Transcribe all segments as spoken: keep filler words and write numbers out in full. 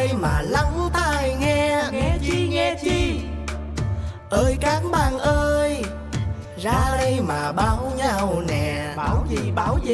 đây mà lắng tai nghe. Nghe chi nghe chi? Ơi các bạn ơi, ra đây mà báo nhau nè. Báo gì báo gì?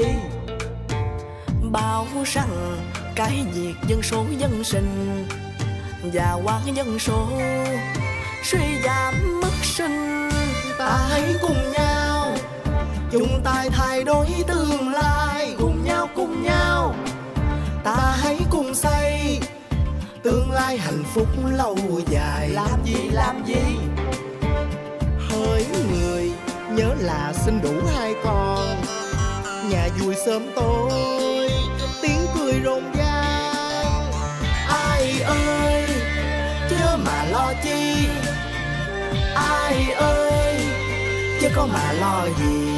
Báo rằng cái việc dân số dân sinh và hóa dân số suy giảm mức sinh. Ta hãy cùng nhau chung tay thay đổi tương lai. Cùng nhau cùng nhau Ta hãy cùng xây tương lai hạnh phúc lâu dài. làm gì làm gì? Hỡi người nhớ là sinh đủ hai con, nhà vui sớm tối tiếng cười rộn ràng. Ai ơi chớ mà lo chi, ai ơi chứ có mà lo gì.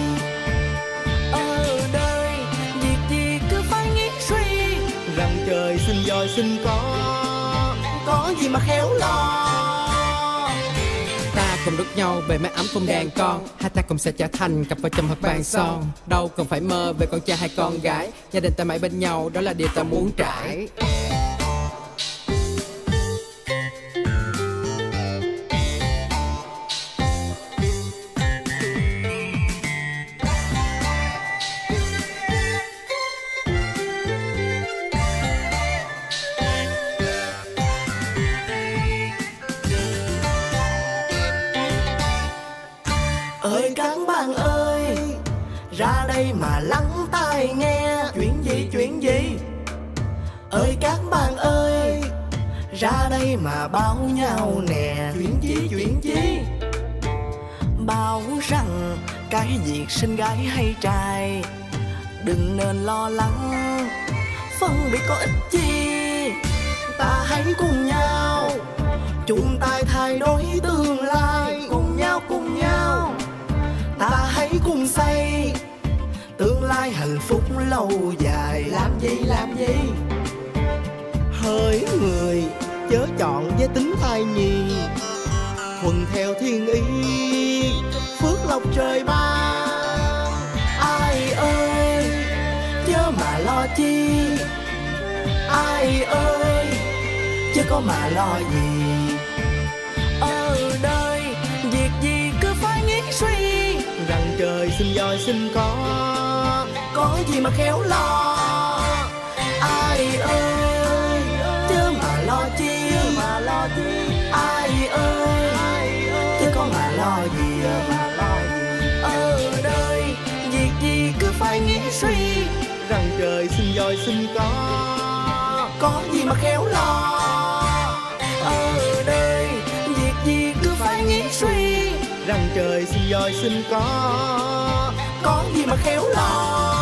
Ở đây việc gì cứ phải nghĩ suy, rằng trời sinh voi sinh có, có gì mà khéo lo. Ta cùng đốt nhau về mái ấm không đàn con, hai ta cùng sẽ trở thành cặp vợ chồng hợp bàn son. Đâu cần phải mơ về con trai hay con gái, gia đình ta mãi bên nhau đó là điều ta muốn trải. Ơi các bạn ơi, ra đây mà lắng tai nghe. Chuyện gì chuyện gì? Ơi các bạn ơi, ra đây mà báo nhau nè. Chuyện chi chuyện chi? Báo rằng cái việc sinh gái hay trai đừng nên lo lắng, phân biệt có ích chi. Ta hãy cùng nhau chung tay thay đổi tương lai. Cùng nhau cùng nhau Ta hãy cùng xây tương lai hạnh phúc lâu dài. làm gì làm gì? Hỡi người chớ chọn giới tính thai nhi, thuần theo thiên ý phước lộc trời ban. Ai ơi chớ mà lo chi, ai ơi chứ có mà lo gì. Ở đây việc gì cứ phải nghĩ suy, rằng trời sinh voi sinh có, có gì mà khéo lo. Ai ơi chớ mà lo chi, Mà lo chi? ai ơi chứ có mà lo gì. Mà lo gì? Ở đây việc gì cứ phải nghĩ suy, rằng trời sinh voi sinh có, có gì mà khéo lo. Ở đây việc gì cứ phải nghĩ suy, rằng trời sinh voi sinh có, có gì mà khéo lo.